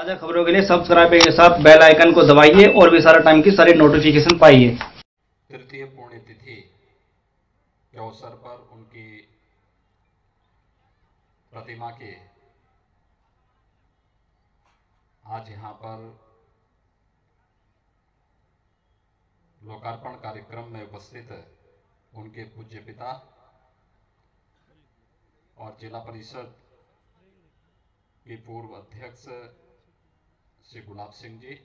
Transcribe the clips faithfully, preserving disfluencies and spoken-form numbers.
ताज़ा खबरों के लिए सब्सक्राइब के साथ बेल आइकन को दबाइए और भी सारा टाइम की सारी नोटिफिकेशन पाइए। तृतीय पुण्यतिथि के अवसर पर उनकी प्रतिमा के आज यहाँ पर लोकार्पण कार्यक्रम में उपस्थित उनके पूज्य पिता और जिला परिषद के पूर्व अध्यक्ष श्री गुलाब सिंह जी,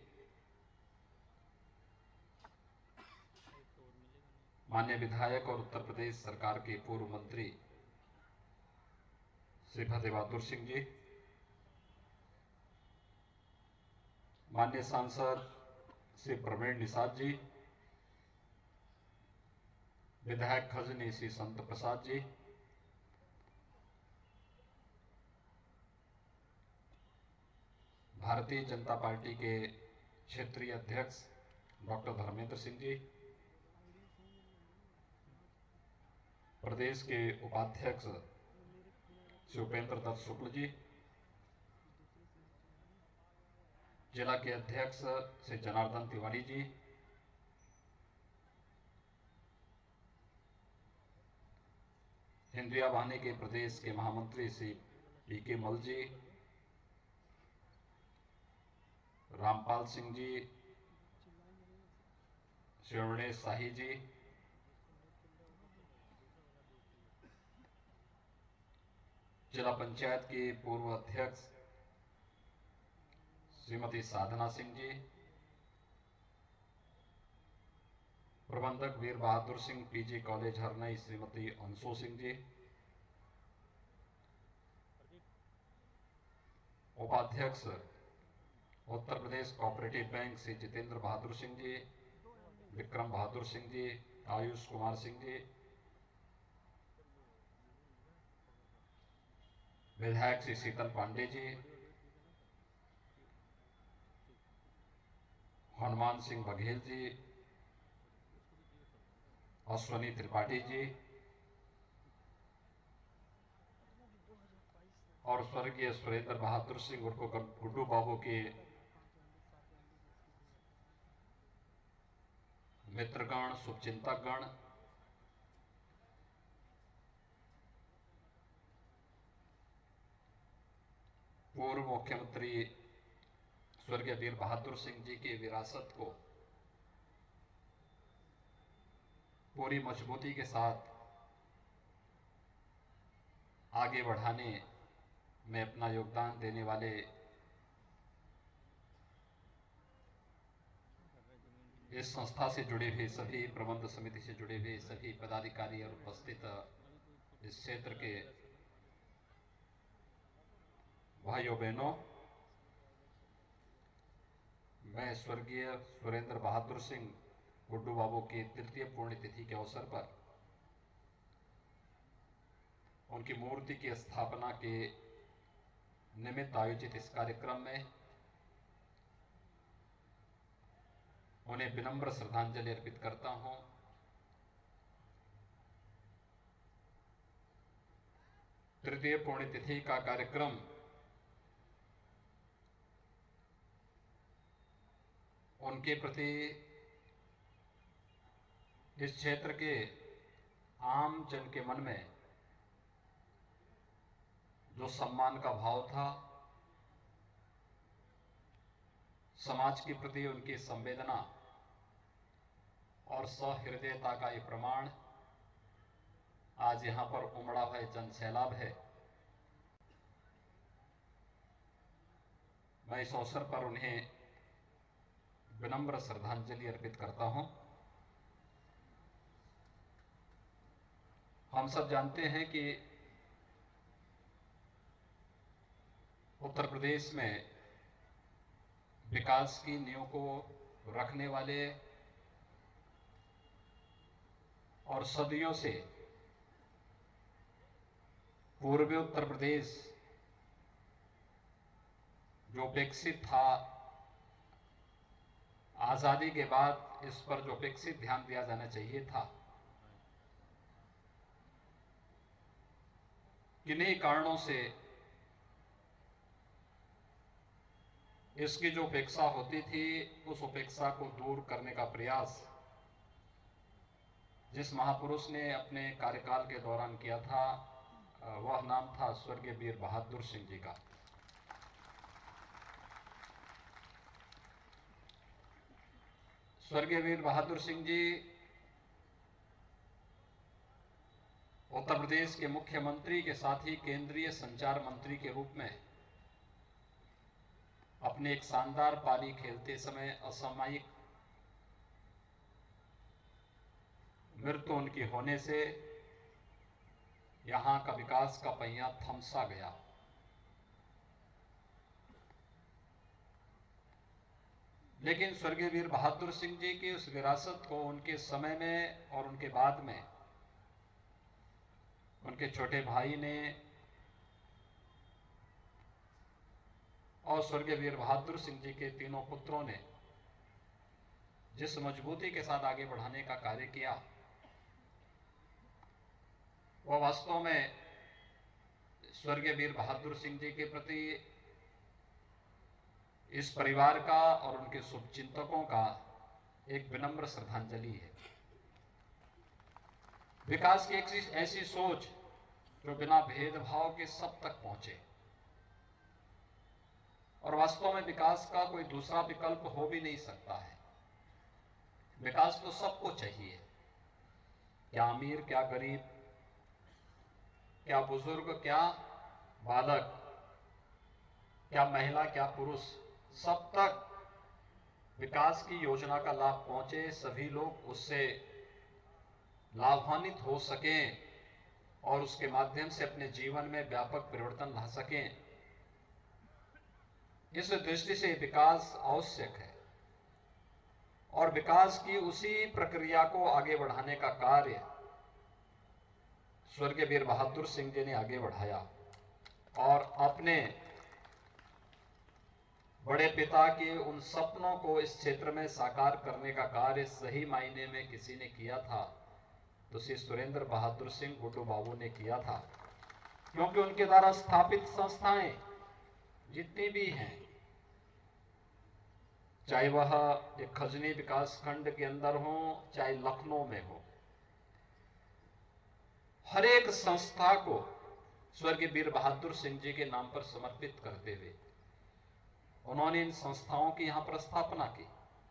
माननीय विधायक और उत्तर प्रदेश सरकार के पूर्व मंत्री श्री फतेह बहादुर सिंह जी, माननीय सांसद श्री प्रवीण निषाद जी, विधायक खजनी श्री संत प्रसाद जी, भारतीय जनता पार्टी के क्षेत्रीय अध्यक्ष डॉक्टर धर्मेंद्र सिंह जी, प्रदेश के उपाध्यक्ष श्री उपेंद्र दत्त शुक्ल जी, जिला के अध्यक्ष श्री जनार्दन तिवारी जी, हिंदुया वाहिनी के प्रदेश के महामंत्री श्री पी के मल जी, रामपाल सिंह जी, श्री शाही जी, जिला पंचायत की पूर्व अध्यक्ष श्रीमती साधना सिंह जी, प्रबंधक वीर बहादुर सिंह पीजी कॉलेज हरनई श्रीमती अंशु सिंह जी, उपाध्यक्ष उत्तर प्रदेश कोऑपरेटिव बैंक श्री जितेंद्र बहादुर सिंह जी, विक्रम बहादुर सिंह जी, आयुष कुमार सिंह जी, विधायक श्री शीतल पांडे जी, हनुमान सिंह बघेल जी, अश्वनी त्रिपाठी जी और स्वर्गीय सुरेंद्र बहादुर सिंह उर्फ गुड्डू बाबू के मित्रगण, शुभचिंतकगण, पूर्व मुख्यमंत्री स्वर्गीय वीर बहादुर सिंह जी की विरासत को पूरी मजबूती के साथ आगे बढ़ाने में अपना योगदान देने वाले इस संस्था से जुड़े हुए सभी, प्रबंध समिति से जुड़े हुए सभी पदाधिकारी और उपस्थित इस क्षेत्र के भाइयों बहनों, मैं स्वर्गीय सुरेंद्र बहादुर सिंह गुड्डू बाबू की तृतीय पुण्यतिथि के अवसर पर उनकी मूर्ति की स्थापना के निमित्त आयोजित इस कार्यक्रम में उन्हें विनम्र श्रद्धांजलि अर्पित करता हूं। तृतीय पुण्यतिथि का कार्यक्रम उनके प्रति इस क्षेत्र के आम जन के मन में जो सम्मान का भाव था, समाज के प्रति उनकी संवेदना और सहृदयता का ये प्रमाण आज यहां पर उमड़ा हुआ जन सैलाब है। मैं इस अवसर पर उन्हें विनम्र श्रद्धांजलि अर्पित करता हूं। हम सब जानते हैं कि उत्तर प्रदेश में विकास की नींव को रखने वाले और सदियों से पूर्वी उत्तर प्रदेश जो उपेक्षित था, आजादी के बाद इस पर जो अपेक्षित ध्यान दिया जाना चाहिए था, किन्हीं कारणों से इसकी जो उपेक्षा होती थी उस उपेक्षा को दूर करने का प्रयास जिस महापुरुष ने अपने कार्यकाल के दौरान किया था वह नाम था स्वर्गीय वीर बहादुर सिंह जी का। स्वर्गीय वीर बहादुर सिंह जी उत्तर प्रदेश के मुख्यमंत्री के साथ ही केंद्रीय संचार मंत्री के रूप में अपने एक शानदार पारी खेलते समय असामयिक मृत्यु उनकी होने से यहां का विकास का पहिया थमसा गया। लेकिन स्वर्गीय वीर बहादुर सिंह जी की उस विरासत को उनके समय में और उनके बाद में उनके छोटे भाई ने और स्वर्गीय वीर बहादुर सिंह जी के तीनों पुत्रों ने जिस मजबूती के साथ आगे बढ़ाने का कार्य किया वह वास्तव में स्वर्गीय वीर बहादुर सिंह जी के प्रति इस परिवार का और उनके शुभचिंतकों का एक विनम्र श्रद्धांजलि है। विकास की एक ऐसी सोच जो बिना भेदभाव के सब तक पहुंचे और वास्तव में विकास का कोई दूसरा विकल्प हो भी नहीं सकता है। विकास तो सबको चाहिए, क्या अमीर क्या गरीब, क्या बुजुर्ग क्या बालक, क्या महिला क्या पुरुष, सब तक विकास की योजना का लाभ पहुंचे, सभी लोग उससे लाभान्वित हो सकें और उसके माध्यम से अपने जीवन में व्यापक परिवर्तन ला सकें। इस दृष्टि से विकास आवश्यक है और विकास की उसी प्रक्रिया को आगे बढ़ाने का कार्य स्वर्गीय वीर बहादुर सिंह जी ने आगे बढ़ाया और अपने बड़े पिता के उन सपनों को इस क्षेत्र में साकार करने का कार्य सही मायने में किसी ने किया था तो श्री सुरेंद्र बहादुर सिंह गुड्डू बाबू ने किया था, क्योंकि उनके द्वारा स्थापित संस्थाएं जितनी भी हैं, चाहे वह एक खजनी विकास खंड के अंदर हो चाहे लखनऊ में हो, हर एक संस्था को स्वर्गीय वीर बहादुर सिंह जी के नाम पर समर्पित करते हुए उन्होंने इन संस्थाओं की यहां पर स्थापना की।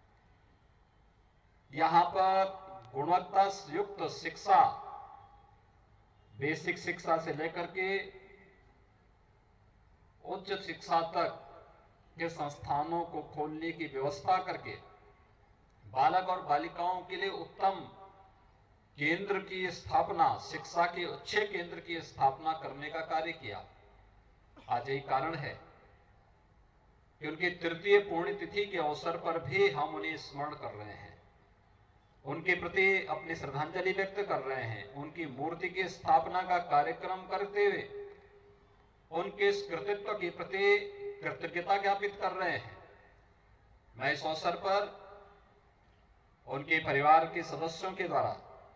यहां पर गुणवत्ता युक्त शिक्षा, बेसिक शिक्षा से लेकर के उच्च शिक्षा तक के संस्थानों को खोलने की व्यवस्था करके बालक और बालिकाओं के लिए उत्तम केंद्र की स्थापना, शिक्षा के अच्छे केंद्र की स्थापना करने का कार्य किया। आज यही कारण है कि उनकी तृतीय पुण्यतिथि के अवसर पर भी हम उन्हें स्मरण कर रहे हैं, उनके प्रति अपनी श्रद्धांजलि व्यक्त कर रहे हैं, उनकी मूर्ति की स्थापना का कार्यक्रम करते हुए उनके इस कृतित्व के प्रति कृतज्ञता ज्ञापित कर रहे हैं। मैं इस अवसर पर उनके परिवार के सदस्यों के द्वारा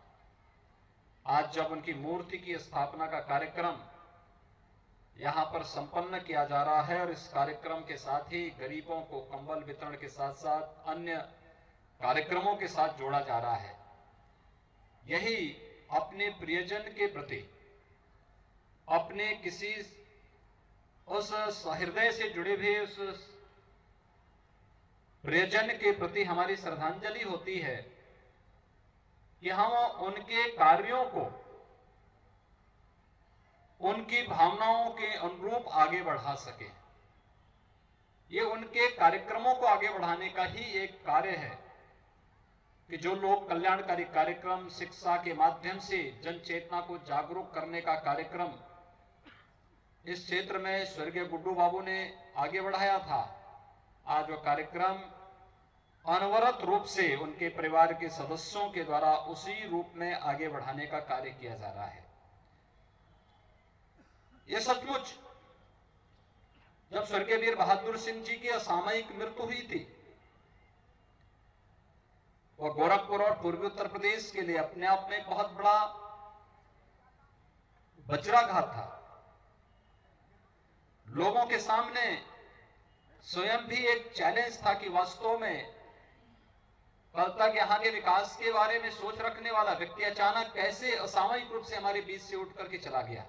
आज जब उनकी मूर्ति की स्थापना का कार्यक्रम यहां पर संपन्न किया जा रहा है और इस कार्यक्रम के साथ ही गरीबों को कंबल वितरण के साथ साथ अन्य कार्यक्रमों के साथ जोड़ा जा रहा है, यही अपने प्रियजन के प्रति, अपने किसी उस हृदय से जुड़े हुए उस प्रियजन के प्रति हमारी श्रद्धांजलि होती है कि हम उनके कार्यों को उनकी भावनाओं के अनुरूप आगे बढ़ा सके। ये उनके कार्यक्रमों को आगे बढ़ाने का ही एक कार्य है कि जो लोग कल्याणकारी कार्यक्रम, शिक्षा के माध्यम से जन चेतना को जागरूक करने का कार्यक्रम इस क्षेत्र में स्वर्गीय गुड्डू बाबू ने आगे बढ़ाया था, आज वो कार्यक्रम अनवरत रूप से उनके परिवार के सदस्यों के द्वारा उसी रूप में आगे बढ़ाने का कार्य किया जा रहा है। ये सचमुच जब स्वर्गीय वीर बहादुर सिंह जी की असामयिक मृत्यु हुई थी, वह गोरखपुर और पूर्वी उत्तर प्रदेश के लिए अपने आप में एक बहुत बड़ा वज्राघात था। लोगों के सामने स्वयं भी एक चैलेंज था कि वास्तव में कल तक यहाँ के विकास के बारे में सोच रखने वाला व्यक्ति अचानक कैसे असामयिक रूप से हमारे बीच से उठ करके चला गया।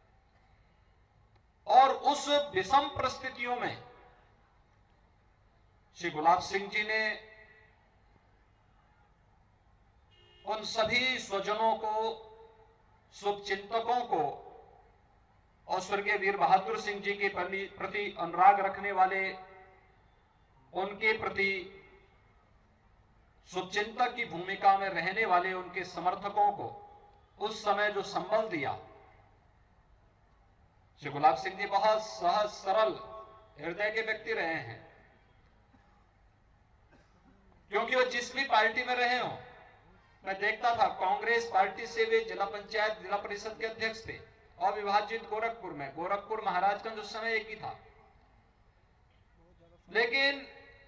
और उस विषम परिस्थितियों में श्री गुलाब सिंह जी ने उन सभी स्वजनों को, शुभचिंतकों को और स्वर्गीय वीर बहादुर सिंह जी के प्रति अनुराग रखने वाले, उनके प्रति शुभचिंतक की भूमिका में रहने वाले उनके समर्थकों को उस समय जो संबल दिया। श्री गुलाब सिंह जी बहुत सहज सरल हृदय के व्यक्ति रहे हैं, क्योंकि वो जिस भी पार्टी में रहे हो, मैं देखता था कांग्रेस पार्टी से वे जिला पंचायत जिला परिषद के अध्यक्ष थे, अविभाजित गोरखपुर में, गोरखपुर महाराजगंज उस समय एक ही था, लेकिन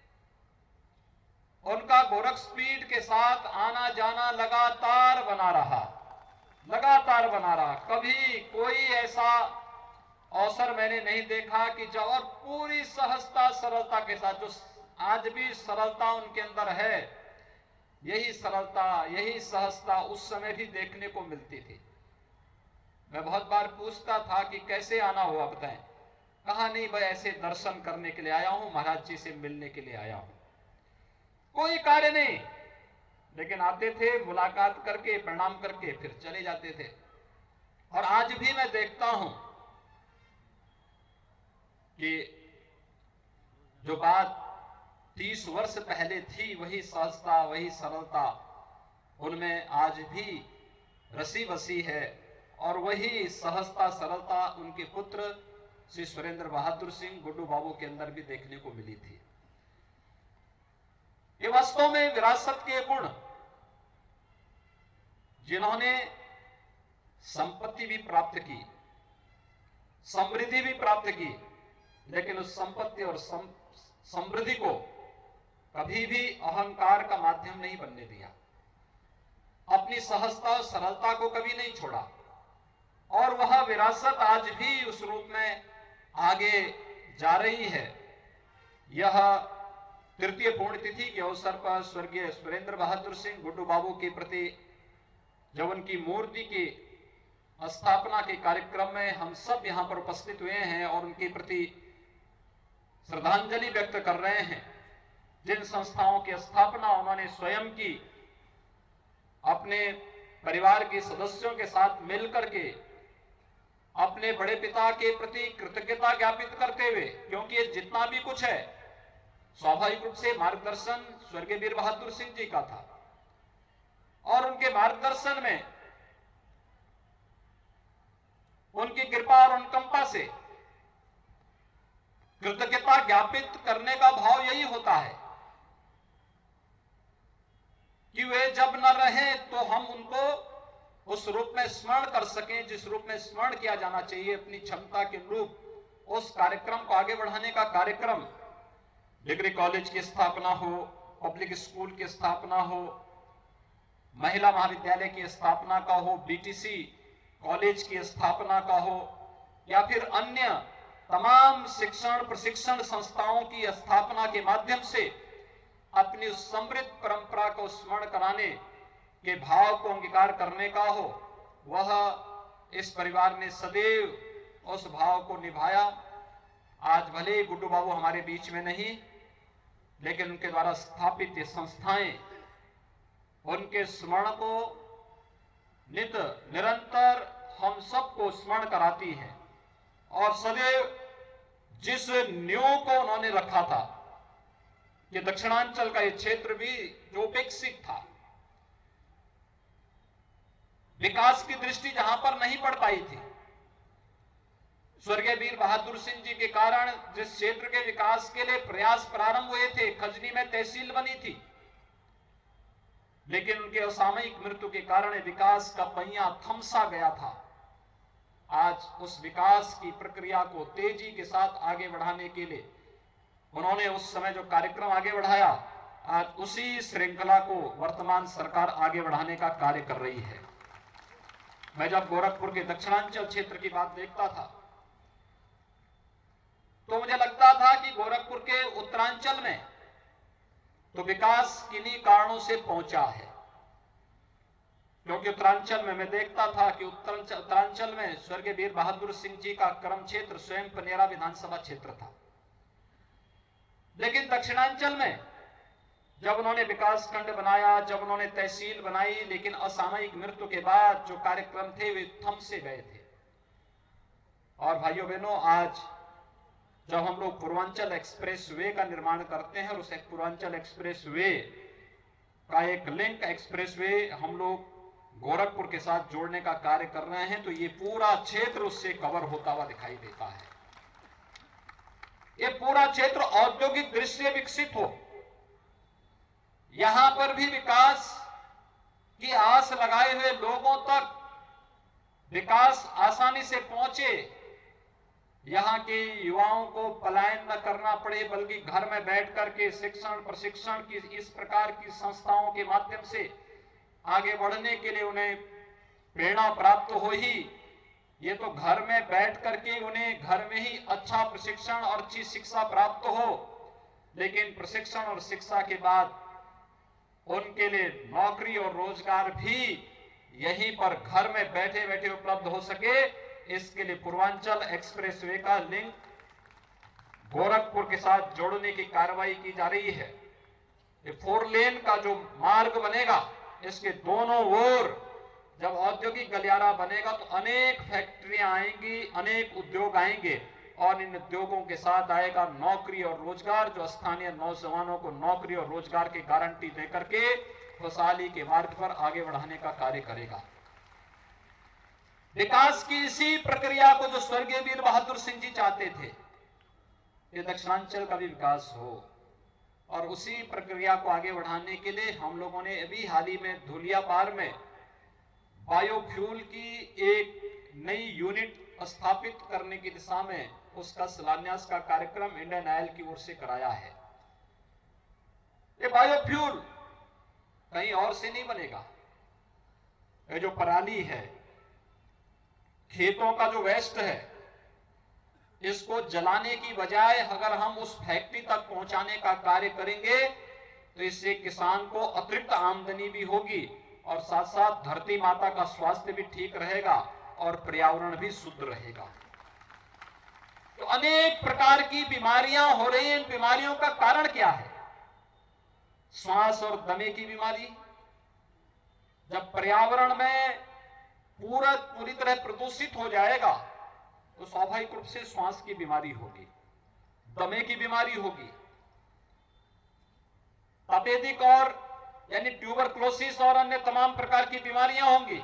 उनका गोरखपीठ के साथ आना जाना लगातार बना रहा, लगातार बना रहा। कभी कोई ऐसा अवसर मैंने नहीं देखा कि जब, और पूरी सहजता सरलता के साथ, जो आज भी सरलता उनके अंदर है, यही सरलता यही सहजता उस समय भी देखने को मिलती थी। मैं बहुत बार पूछता था कि कैसे आना हुआ बताएं। कहा नहीं भाई ऐसे दर्शन करने के लिए आया हूं, महाराज जी से मिलने के लिए आया हूं, कोई कार्य नहीं, लेकिन आते थे मुलाकात करके प्रणाम करके फिर चले जाते थे। और आज भी मैं देखता हूं कि जो बात तीस वर्ष पहले थी, वही सहजता वही सरलता उनमें आज भी रसी बसी है, और वही सहजता सरलता उनके पुत्र श्री सुरेंद्र बहादुर सिंह गुड्डू बाबू के अंदर भी देखने को मिली थी। ये वास्तव में विरासत के गुण, जिन्होंने संपत्ति भी प्राप्त की, समृद्धि भी प्राप्त की, लेकिन उस संपत्ति और समृद्धि को कभी भी अहंकार का माध्यम नहीं बनने दिया, अपनी सहजता और सरलता को कभी नहीं छोड़ा, और वह विरासत आज भी उस रूप में आगे जा रही है। यह तृतीय पुण्यतिथि के अवसर पर स्वर्गीय सुरेंद्र बहादुर सिंह गुड्डू बाबू के प्रति जब उनकी मूर्ति की स्थापना के कार्यक्रम में हम सब यहां पर उपस्थित हुए हैं और उनके प्रति श्रद्धांजलि व्यक्त कर रहे हैं। जिन संस्थाओं की स्थापना उन्होंने स्वयं की, अपने परिवार के सदस्यों के साथ मिलकर के, अपने बड़े पिता के प्रति कृतज्ञता ज्ञापित करते हुए, क्योंकि ये जितना भी कुछ है स्वाभाविक रूप से मार्गदर्शन स्वर्गीय वीर बहादुर सिंह जी का था, और उनके मार्गदर्शन में, उनकी कृपा और अनुकंपा से कृतज्ञता ज्ञापित करने का भाव यही होता है कि वे जब न रहे तो हम उनको उस रूप में स्मरण कर सकें जिस रूप में स्मरण किया जाना चाहिए, अपनी क्षमता के अनुरूप उस कार्यक्रम को आगे बढ़ाने का कार्यक्रम, डिग्री कॉलेज की स्थापना हो, पब्लिक स्कूल की स्थापना हो, महिला महाविद्यालय की स्थापना का हो, बीटीसी कॉलेज की स्थापना का हो, या फिर अन्य तमाम शिक्षण प्रशिक्षण संस्थाओं की स्थापना के माध्यम से अपनी उस समृद्ध परंपरा को स्मरण कराने के भाव को अंगीकार करने का हो, वह इस परिवार ने सदैव उस भाव को निभाया। आज भले ही गुड्डू बाबू हमारे बीच में नहीं, लेकिन उनके द्वारा स्थापित ये संस्थाएं उनके स्मरण को नित निरंतर हम सबको स्मरण कराती हैं, और सदैव जिस न्यू को उन्होंने रखा था कि दक्षिणांचल का ये क्षेत्र भी जो उपेक्षित था, विकास की दृष्टि जहां पर नहीं पड़ पाई थी, स्वर्गीय वीर बहादुर सिंह जी के कारण जिस क्षेत्र के विकास के लिए प्रयास प्रारंभ हुए थे, खजनी में तहसील बनी थी, लेकिन उनके असामयिक मृत्यु के कारण विकास का पहिया थमसा गया था। आज उस विकास की प्रक्रिया को तेजी के साथ आगे बढ़ाने के लिए उन्होंने उस समय जो कार्यक्रम आगे बढ़ाया, आज उसी श्रृंखला को वर्तमान सरकार आगे बढ़ाने का कार्य कर रही है। मैं जब गोरखपुर के दक्षिणांचल क्षेत्र की बात देखता था, तो मुझे लगता था कि गोरखपुर के उत्तरांचल में तो विकास किन्हीं कारणों से पहुंचा है, क्योंकि उत्तरांचल में मैं देखता था कि उत्तरांचल में स्वर्गीय वीर बहादुर सिंह जी का कर्म क्षेत्र स्वयं पनेरा विधानसभा क्षेत्र था। लेकिन दक्षिणांचल में जब उन्होंने विकास खंड बनाया, जब उन्होंने तहसील बनाई, लेकिन असामयिक मृत्यु के बाद जो कार्यक्रम थे वे थम से गए थे। और भाइयों बहनों, आज जब हम लोग पूर्वांचल एक्सप्रेस वे का निर्माण करते हैं और उस पूर्वांचल एक्सप्रेस वे का एक लिंक एक्सप्रेस वे हम लोग गोरखपुर के साथ जोड़ने का कार्य कर रहे हैं, तो ये पूरा क्षेत्र उससे कवर होता हुआ दिखाई देता है। ये पूरा क्षेत्र औद्योगिक दृष्टि से विकसित हो, यहां पर भी विकास की आस लगाए हुए लोगों तक विकास आसानी से पहुंचे, यहां के युवाओं को पलायन न करना पड़े, बल्कि घर में बैठ करके शिक्षण प्रशिक्षण की इस प्रकार की संस्थाओं के माध्यम से आगे बढ़ने के लिए उन्हें प्रेरणा प्राप्त हो ही, ये तो घर में बैठ करके उन्हें घर में ही अच्छा प्रशिक्षण और अच्छी शिक्षा प्राप्त हो, लेकिन प्रशिक्षण और शिक्षा के बाद उनके लिए नौकरी और रोजगार भी यहीं पर घर में बैठे बैठे उपलब्ध हो सके, इसके लिए पूर्वांचल एक्सप्रेसवे का लिंक गोरखपुर के साथ जोड़ने की कार्रवाई की जा रही है। ये फोर लेन का जो मार्ग बनेगा, इसके दोनों ओर जब औद्योगिक गलियारा बनेगा तो अनेक फैक्ट्रियां आएंगी, अनेक उद्योग आएंगे, और इन उद्योगों के साथ आएगा नौकरी और रोजगार, जो स्थानीय नौजवानों को नौकरी और रोजगार की गारंटी देकर के खुशहाली के मार्ग पर आगे बढ़ाने का कार्य करेगा। विकास की इसी प्रक्रिया को जो स्वर्गीय वीर बहादुर सिंह जी चाहते थे, ये दक्षिणांचल का भी विकास हो, और उसी प्रक्रिया को आगे बढ़ाने के लिए हम लोगों ने अभी हाल ही में धुलियापार में बायोफ्यूल की एक नई यूनिट स्थापित करने की दिशा में उसका शिलान्यास का कार्यक्रम इंडियन ऑयल की ओर से कराया है। ये बायोफ्यूल कहीं और से नहीं बनेगा। ये जो पराली है, खेतों का जो वेस्ट है, इसको जलाने की बजाय अगर हम उस फैक्ट्री तक पहुंचाने का कार्य करेंगे तो इससे किसान को अतिरिक्त आमदनी भी होगी, और साथ साथ धरती माता का स्वास्थ्य भी ठीक रहेगा और पर्यावरण भी शुद्ध रहेगा। तो अनेक प्रकार की बीमारियां हो रही हैं। इन बीमारियों का कारण क्या है? श्वास और दमे की बीमारी। जब पर्यावरण में पूरा पूरी तरह प्रदूषित हो जाएगा तो स्वाभाविक रूप से श्वास की बीमारी होगी, दमे की बीमारी होगी, तपेदिक और यानी ट्यूबरक्लोसिस और अन्य तमाम प्रकार की बीमारियां होंगी।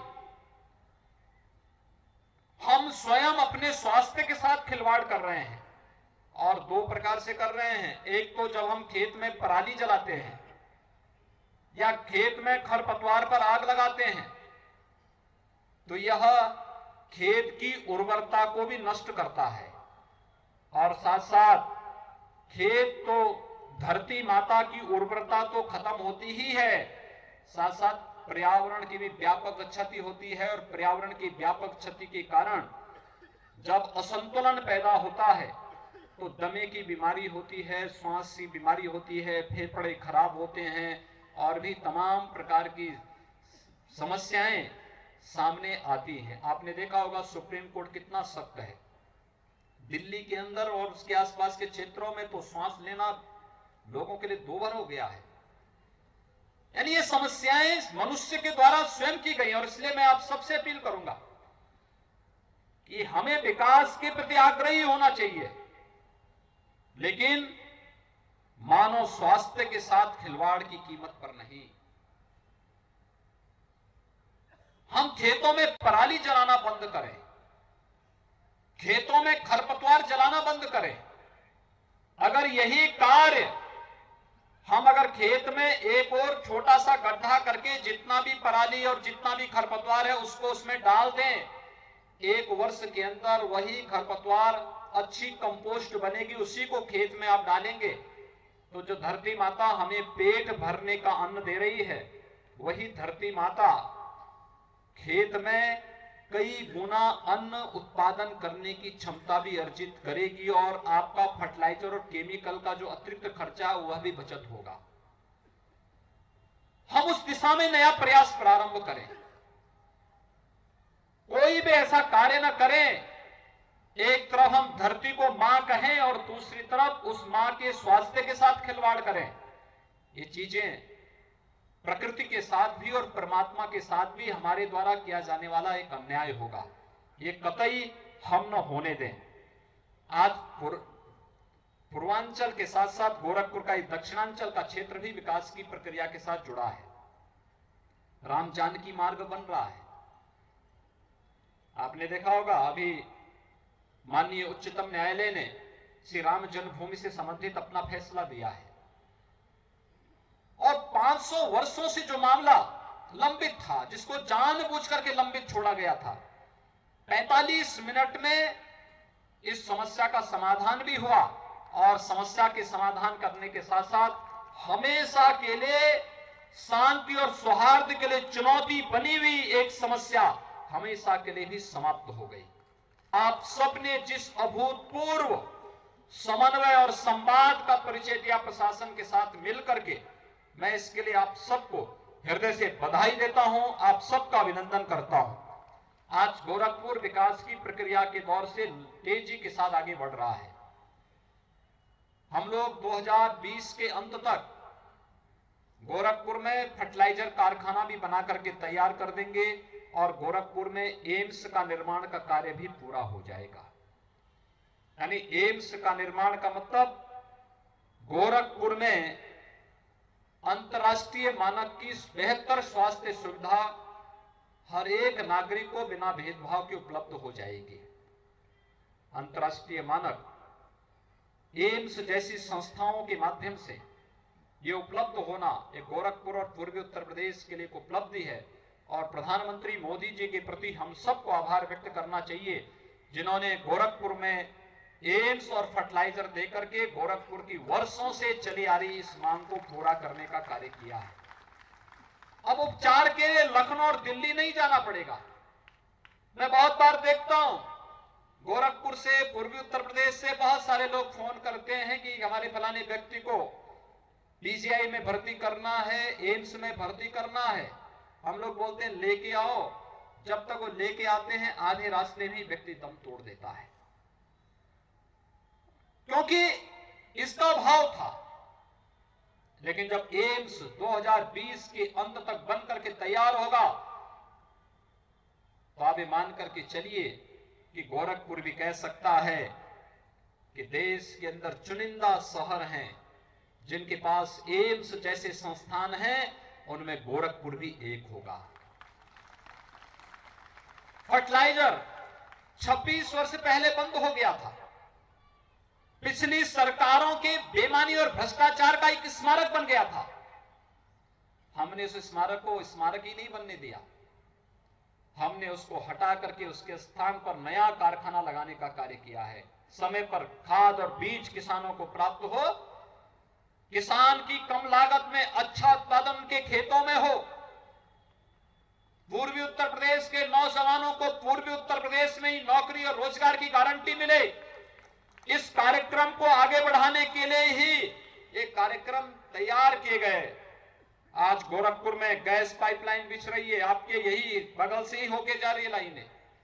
हम स्वयं अपने स्वास्थ्य के साथ खिलवाड़ कर रहे हैं, और दो प्रकार से कर रहे हैं। एक तो जब हम खेत में पराली जलाते हैं या खेत में खरपतवार पर आग लगाते हैं, तो यह खेत की उर्वरता को भी नष्ट करता है, और साथ साथ खेत तो धरती माता की उर्वरता तो खत्म होती ही है, साथ साथ पर्यावरण की भी व्यापक क्षति होती है, और पर्यावरण की व्यापक क्षति के कारण जब असंतुलन पैदा होता है तो दमे की बीमारी होती है, श्वास की बीमारी होती है, फेफड़े खराब होते हैं, और भी तमाम प्रकार की समस्याएं सामने आती हैं। आपने देखा होगा सुप्रीम कोर्ट कितना सख्त है। दिल्ली के अंदर और उसके आसपास के क्षेत्रों में तो श्वास लेना लोगों के लिए दो बार हो गया है। यानी ये समस्याएं मनुष्य के द्वारा स्वयं की गई, और इसलिए मैं आप सबसे अपील करूंगा कि हमें विकास के प्रति आग्रही होना चाहिए, लेकिन मानव स्वास्थ्य के साथ खिलवाड़ की कीमत पर नहीं। हम खेतों में पराली जलाना बंद करें, खेतों में खरपतवार जलाना बंद करें। अगर यही कार्य हम अगर खेत में एक और छोटा सा गड्ढा करके जितना भी पराली और जितना भी खरपतवार है उसको उसमें डाल दें, एक वर्ष के अंदर वही खरपतवार अच्छी कंपोस्ट बनेगी, उसी को खेत में आप डालेंगे तो जो धरती माता हमें पेट भरने का अन्न दे रही है, वही धरती माता खेत में कई गुना अन्न उत्पादन करने की क्षमता भी अर्जित करेगी और आपका फर्टिलाइजर और केमिकल का जो अतिरिक्त खर्चा है वह भी बचत होगा। हम उस दिशा में नया प्रयास प्रारंभ करें। कोई भी ऐसा कार्य न करें, एक तरफ हम धरती को मां कहें और दूसरी तरफ उस मां के स्वास्थ्य के साथ खिलवाड़ करें। ये चीजें प्रकृति के साथ भी और परमात्मा के साथ भी हमारे द्वारा किया जाने वाला एक अन्याय होगा। ये कतई हम न होने दें। आज पूर्वांचल के साथ साथ गोरखपुर का दक्षिणांचल का क्षेत्र भी विकास की प्रक्रिया के साथ जुड़ा है। राम जानकी मार्ग बन रहा है। आपने देखा होगा अभी माननीय उच्चतम न्यायालय ने श्री राम जन्मभूमि से संबंधित अपना फैसला दिया है और पांच सौ वर्षों से जो मामला लंबित था, जिसको जानबूझ करके लंबित छोड़ा गया था, पैंतालीस मिनट में इस समस्या का समाधान भी हुआ और समस्या के समाधान करने के साथ साथ हमेशा के लिए शांति और सौहार्द के लिए चुनौती बनी हुई एक समस्या हमेशा के लिए भी समाप्त हो गई। आप सबने जिस अभूतपूर्व समन्वय और संवाद का परिचय दिया प्रशासन के साथ मिलकर के, मैं इसके लिए आप सबको हृदय से बधाई देता हूं, आप सबका अभिनंदन करता हूं। आज गोरखपुर विकास की प्रक्रिया के दौर से तेजी के साथ आगे बढ़ रहा है। हम लोग दो हज़ार बीस के अंत तक गोरखपुर में फर्टिलाइजर कारखाना भी बना करके तैयार कर देंगे और गोरखपुर में एम्स का निर्माण का कार्य भी पूरा हो जाएगा। यानी एम्स का निर्माण का मतलब गोरखपुर में अंतर्राष्ट्रीय मानक की बेहतर स्वास्थ्य सुविधा हर एक नागरिक को बिना भेदभाव के उपलब्ध हो जाएगी। अंतर्राष्ट्रीय मानक एम्स जैसी संस्थाओं के माध्यम से ये उपलब्ध होना एक गोरखपुर और पूर्वी उत्तर प्रदेश के लिए एक उपलब्धि है और प्रधानमंत्री मोदी जी के प्रति हम सबको आभार व्यक्त करना चाहिए, जिन्होंने गोरखपुर में एम्स और फर्टिलाइजर देकर के गोरखपुर की वर्षों से चली आ रही इस मांग को पूरा करने का कार्य किया है। अब उपचार के लिए लखनऊ और दिल्ली नहीं जाना पड़ेगा। मैं बहुत बार देखता हूं गोरखपुर से, पूर्वी उत्तर प्रदेश से बहुत सारे लोग फोन करते हैं कि हमारे फलाने व्यक्ति को पीजीआई में भर्ती करना है, एम्स में भर्ती करना है। हम लोग बोलते हैं लेके आओ। जब तक वो लेके आते हैं आधे रास्ते में व्यक्ति दम तोड़ देता है, क्योंकि इसका अभाव था। लेकिन जब एम्स दो हज़ार बीस के अंत तक बन करके तैयार होगा तो आप ये मान करके चलिए कि गोरखपुर भी कह सकता है कि देश के अंदर चुनिंदा शहर हैं जिनके पास एम्स जैसे संस्थान हैं, उनमें गोरखपुर भी एक होगा। फर्टिलाइजर छब्बीस वर्ष पहले बंद हो गया था। पिछली सरकारों के बेईमानी और भ्रष्टाचार का एक स्मारक बन गया था। हमने उस स्मारक को स्मारक ही नहीं बनने दिया, हमने उसको हटा करके उसके स्थान पर नया कारखाना लगाने का कार्य किया है। समय पर खाद और बीज किसानों को प्राप्त हो, किसान की कम लागत में अच्छा उत्पादन के खेतों में हो, पूर्वी उत्तर प्रदेश के नौजवानों को पूर्वी उत्तर प्रदेश में ही नौकरी और रोजगार की गारंटी मिले। इस कार्यक्रम को आगे बढ़ाने के लिए ही ये कार्यक्रम तैयार किए गए। आज गोरखपुर में गैस पाइपलाइन बिछ रही है, आपके यही बगल से ही होके जा रही है लाइनें।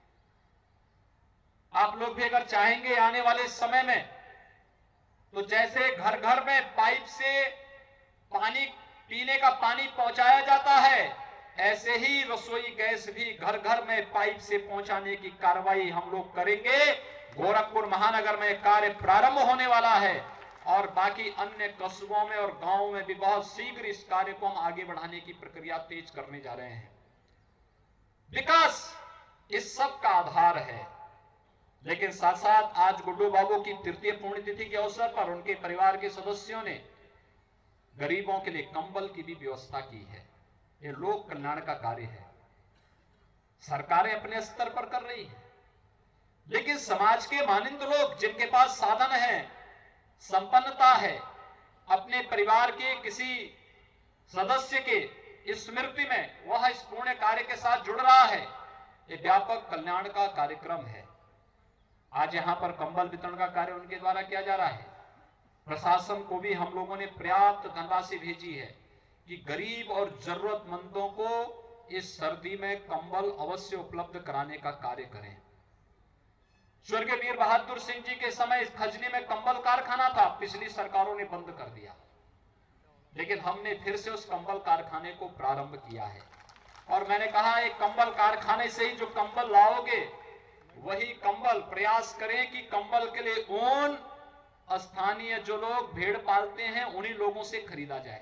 आप लोग भी अगर चाहेंगे आने वाले समय में तो जैसे घर घर में पाइप से पानी पीने का पानी पहुंचाया जाता है, ऐसे ही रसोई गैस भी घर घर में पाइप से पहुंचाने की कार्रवाई हम लोग करेंगे। गोरखपुर महानगर में कार्य प्रारंभ होने वाला है और बाकी अन्य कस्बों में और गांवों में भी बहुत शीघ्र इस कार्य को हम आगे बढ़ाने की प्रक्रिया तेज करने जा रहे हैं। विकास इस सब का आधार है। लेकिन साथ साथ आज गुड्डू बाबू की तृतीय पुण्यतिथि के अवसर पर उनके परिवार के सदस्यों ने गरीबों के लिए कंबल की भी व्यवस्था की है। ये लोक कल्याण का कार्य है, सरकारें अपने स्तर पर कर रही है, लेकिन समाज के मानिंद लोग जिनके पास साधन है, संपन्नता है, अपने परिवार के किसी सदस्य के स्मृति में वह इस पुण्य कार्य के साथ जुड़ रहा है, ये व्यापक कल्याण का कार्यक्रम है। आज यहाँ पर कंबल वितरण का कार्य उनके द्वारा किया जा रहा है। प्रशासन को भी हम लोगों ने पर्याप्त धनराशि भेजी है कि गरीब और जरूरतमंदों को इस सर्दी में कंबल अवश्य उपलब्ध कराने का कार्य करें। स्वर्गीय वीर बहादुर सिंह जी के समय इस खजनी में कंबल कारखाना था, पिछली सरकारों ने बंद कर दिया, लेकिन हमने फिर से उस कंबल कारखाने को प्रारंभ किया है। और मैंने कहा एक कंबल कारखाने से ही जो कंबल लाओगे वही कंबल प्रयास करें कि कंबल के लिए ऊन स्थानीय जो लोग भेड़ पालते हैं उन्हीं लोगों से खरीदा जाए।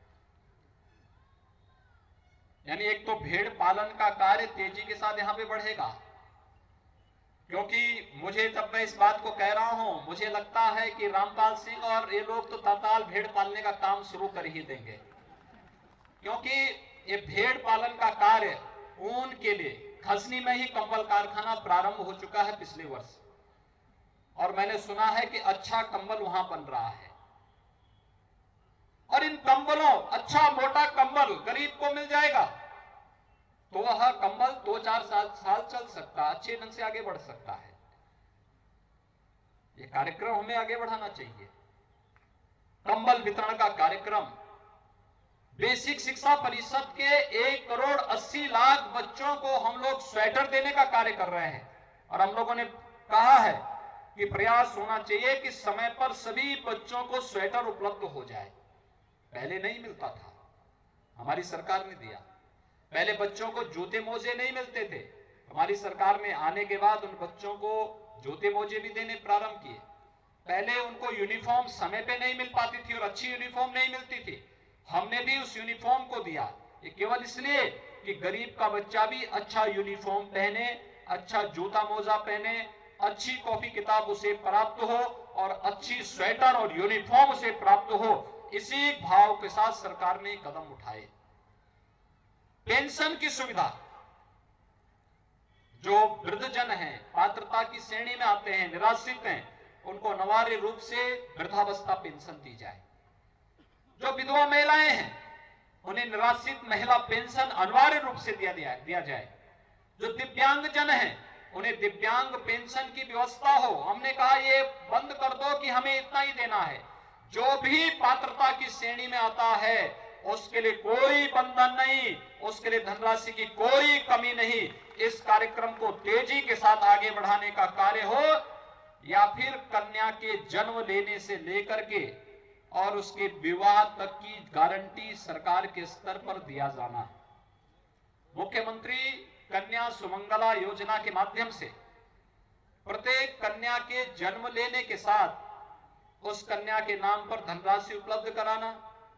यानी एक तो भेड़ पालन का कार्य तेजी के साथ यहां पे बढ़ेगा, क्योंकि मुझे जब मैं इस बात को कह रहा हूं, मुझे लगता है कि रामपाल सिंह और ये लोग तो तत्काल भेड़ पालने का काम शुरू कर ही देंगे, क्योंकि ये भेड़ पालन का कार्य ऊन के लिए खसनी में ही कंबल कारखाना प्रारंभ हो चुका है पिछले वर्ष, और मैंने सुना है कि अच्छा कंबल वहां बन रहा है। और इन कंबलों, अच्छा मोटा कंबल गरीब को मिल जाएगा तो वह कंबल दो चार साल साल चल सकता, अच्छे ढंग से आगे बढ़ सकता है। यह कार्यक्रम हमें आगे बढ़ाना चाहिए। कंबल वितरण का कार्यक्रम बेसिक शिक्षा परिषद के एक करोड़ अस्सी लाख बच्चों को हम लोग स्वेटर देने का कार्य कर रहे हैं, और हम लोगों ने कहा है कि प्रयास होना चाहिए कि समय पर सभी बच्चों को स्वेटर उपलब्ध हो जाए। पहले नहीं मिलता था, हमारी सरकार ने दिया। पहले बच्चों को जूते मोजे नहीं मिलते थे, हमारी सरकार ने आने के बाद उन बच्चों को जूते मोजे भी देने प्रारंभ किए। पहले उनको यूनिफॉर्म समय पे नहीं मिल पाती थी और अच्छी यूनिफॉर्म नहीं मिलती थी, हमने भी उस यूनिफॉर्म को दिया। ये केवल इसलिए कि गरीब का बच्चा भी अच्छा यूनिफॉर्म पहने, अच्छा जूता मोजा पहने, अच्छी कॉपी किताब उसे प्राप्त हो और अच्छी स्वेटर और यूनिफॉर्म उसे प्राप्त हो। इसी भाव के साथ सरकार ने कदम उठाए। पेंशन की सुविधा, जो वृद्धजन हैं, पात्रता की श्रेणी में आते हैं, निराश्रित हैं, उनको अनिवार्य रूप से वृद्धावस्था पेंशन दी जाए। जो विधवा महिलाएं हैं उन्हें निराश्रित महिला पेंशन अनिवार्य रूप से दिया दिया, दिया जाए। जो दिव्यांग जन हैं उन्हें दिव्यांग पेंशन की व्यवस्था हो। हमने कहा ये बंद कर दो कि हमें इतना ही देना है, जो भी पात्रता की श्रेणी में आता है उसके लिए कोई बंधन नहीं, उसके लिए धनराशि की कोई कमी नहीं। इस कार्यक्रम को तेजी के साथ आगे बढ़ाने का कार्य हो, या फिर कन्या के जन्म लेने से लेकर के और उसके विवाह तक की गारंटी सरकार के स्तर पर दिया जाना। मुख्यमंत्री कन्या सुमंगला योजना के माध्यम से प्रत्येक कन्या के जन्म लेने के साथ उस कन्या के नाम पर धनराशि उपलब्ध कराना।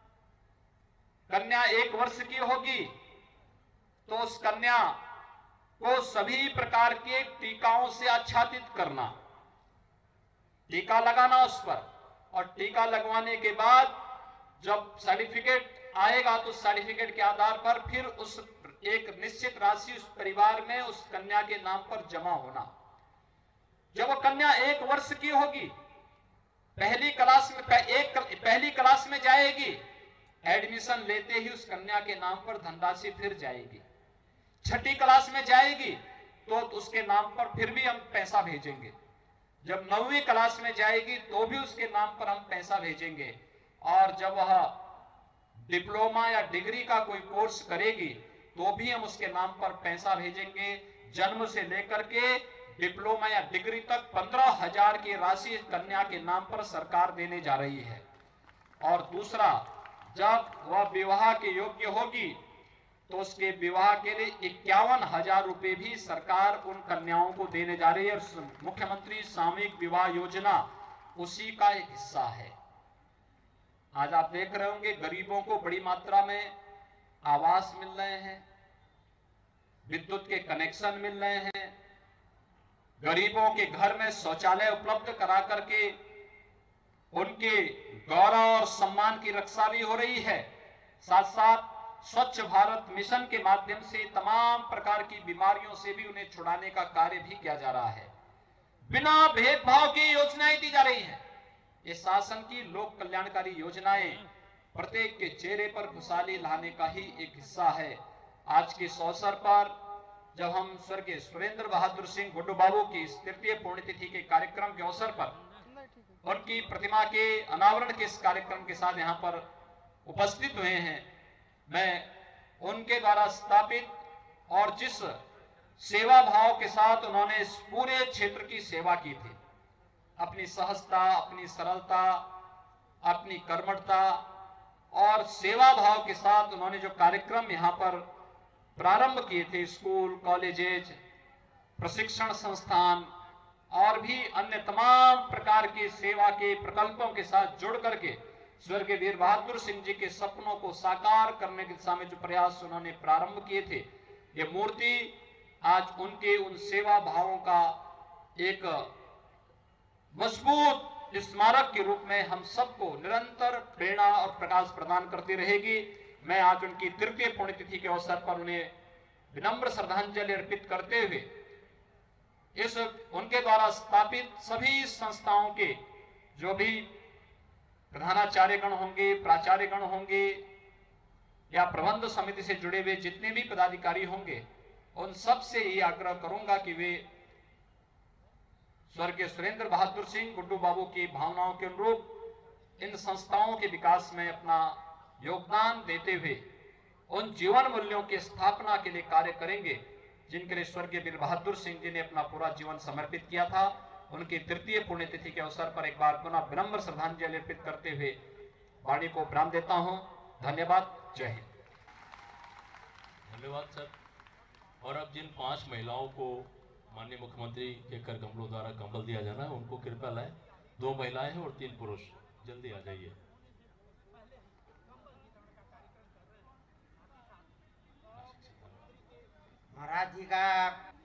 कन्या एक वर्ष की होगी तो उस कन्या को सभी प्रकार के टीकाओं से आच्छादित करना, टीका लगाना उस पर, और टीका लगवाने के बाद जब सर्टिफिकेट आएगा तो सर्टिफिकेट के आधार पर फिर उस एक निश्चित राशि उस परिवार में उस कन्या के नाम पर जमा होना। जब वो कन्या एक वर्ष की होगी, पहली क्लास में एक पहली क्लास में जाएगी, एडमिशन लेते ही उस कन्या के नाम पर धनराशि फिर जाएगी। छठी क्लास में जाएगी तो उसके नाम पर फिर भी हम पैसा भेजेंगे। जब नौवीं क्लास में जाएगी तो भी उसके नाम पर हम पैसा भेजेंगे, और जब वह डिप्लोमा या डिग्री का कोई कोर्स करेगी तो भी हम उसके नाम पर पैसा भेजेंगे। जन्म से लेकर के डिप्लोमा या डिग्री तक पंद्रह हजार की राशि कन्या के नाम पर सरकार देने जा रही है। और दूसरा, जब वह विवाह के योग्य होगी तो उसके विवाह के लिए इक्यावन हजार रुपए भी सरकार उन कन्याओं को देने जा रही है। और मुख्यमंत्री सामूहिक विवाह योजना उसी का एक हिस्सा है। आज आप देख रहे होंगे गरीबों को बड़ी मात्रा में आवास मिल रहे हैं, विद्युत के कनेक्शन मिल रहे हैं, गरीबों के घर में शौचालय उपलब्ध करा करके उनके गौरव और सम्मान की रक्षा भी हो रही है। साथ साथ स्वच्छ भारत मिशन के माध्यम से तमाम प्रकार की बीमारियों से भी उन्हें छुड़ाने का कार्य भी किया जा रहा है। बिना भेदभाव की योजनाएं दी जा रही हैं। ये शासन की लोक कल्याणकारी योजनाएं प्रत्येक के चेहरे पर खुशहाली लाने का ही एक हिस्सा है। आज के इस अवसर पर जब हम स्वर्गीय सुरेंद्र बहादुर सिंह गुड्डू बाबू की इस तृतीय पुण्यतिथि के कार्यक्रम के अवसर पर उनकी प्रतिमा के अनावरण के इस कार्यक्रम के साथ यहाँ पर उपस्थित हुए हैं, मैं उनके द्वारा स्थापित और जिस सेवा भाव के साथ उन्होंने इस पूरे क्षेत्र की सेवा की थी, अपनी सहजता, अपनी सरलता, अपनी कर्मठता और सेवा भाव के साथ उन्होंने जो कार्यक्रम यहाँ पर प्रारंभ किए थे, स्कूल, कॉलेजेज, प्रशिक्षण संस्थान और भी अन्य तमाम प्रकार के सेवा के प्रकल्पों के साथ जुड़ करके स्वर्गीय वीर बहादुर सिंह जी के सपनों को साकार करने के दिशा में जो प्रयास उन्होंने प्रारंभ किए थे, ये मूर्ति आज उनके उन सेवा भावों का एक मजबूत स्मारक के रूप में हम सबको निरंतर प्रेरणा और प्रकाश प्रदान करती रहेगी। मैं आज उनकी तृतीय पुण्यतिथि के अवसर पर उन्हें विनम्र श्रद्धांजलि अर्पित करते हुए इस उनके द्वारा स्थापित सभी संस्थाओं के जो भी प्रधानाचार्यगण होंगे, प्राचार्यगण होंगे या प्रबंध समिति से जुड़े हुए जितने भी पदाधिकारी होंगे, उन सब से ये आग्रह करूंगा कि वे स्वर्गीय सुरेंद्र बहादुर सिंह गुड्डू बाबू की भावनाओं के अनुरूप इन संस्थाओं के विकास में अपना योगदान देते हुए उन जीवन मूल्यों की स्थापना के लिए कार्य करेंगे जिनके लिए स्वर्गीय वीर बहादुर सिंह जी ने अपना पूरा जीवन समर्पित किया था। उनकी तृतीय पुण्यतिथि के अवसर पर एक बार पुनः विनम्र श्रद्धांजलि अर्पित करते हुए वाणी को विराम देता हूं। धन्यवाद। जय हिंद। धन्यवाद सर। और अब जिन पांच महिलाओं को माननीय मुख्यमंत्री के कर कमलों द्वारा कंबल दिया जाना है, उनको कृपया लाएं। दो महिलाएं हैं और तीन पुरुष, जल्दी आ जाइए। महाराज जी का